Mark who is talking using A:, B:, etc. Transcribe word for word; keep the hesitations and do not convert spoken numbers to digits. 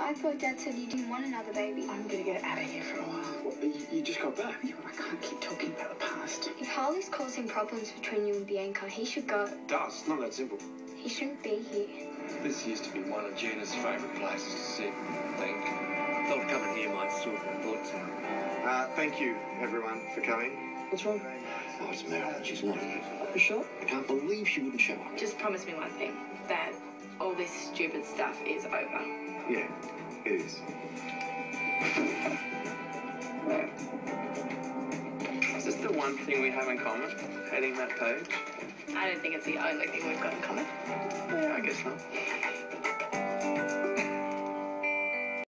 A: I thought Dad said you didn't want another baby.
B: I'm gonna get out of here for a while.
C: What, you, you just got back?
B: Yeah, well, I can't keep talking about the past.
A: If Harley's causing problems between you and Bianca, he should go.
C: It does. Not that simple.
A: He shouldn't be here.
D: This used to be one of Gina's favourite places to sit and think. I thought coming here might sort her thoughts out.
C: Uh, thank you, everyone, for coming.
D: What's wrong?
E: Oh, it's Marilyn. She's not here.
D: You sure?
E: I can't believe she wouldn't show up.
F: Just promise me one thing, that all this stupid stuff is over.
C: Yeah, it is.
G: Is this the one thing we have in common? Hating that page?
F: I don't think it's the only thing we've got in common.
G: Yeah, I guess not.